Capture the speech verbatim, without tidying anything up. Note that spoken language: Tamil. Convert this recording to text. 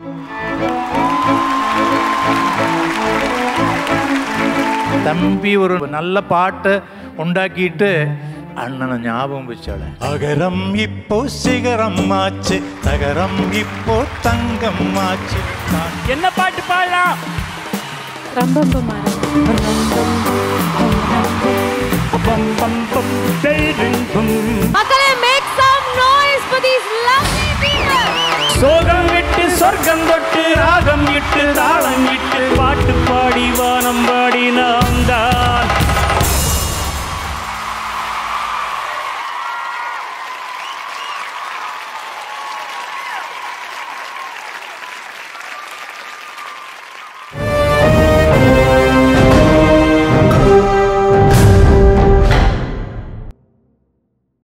தம்பி ஒரு நல்ல பாட்டு உண்டாக்கிட்டு அண்ணனை ஞாபகம் வச்சால. அகரம் இப்போ சிகரம் ஆச்சு, தகரம் இப்போ தங்கம் ஆச்சு. என்ன பாட்டு பாடலாம்? மக்களே, make some noise for these lovely people. சோகம் விட்டு சொர்க்கம் தொட்டு ராகம் இட்டு தாளம் இட்டு பாட்டு பாடி வானம் பாடினா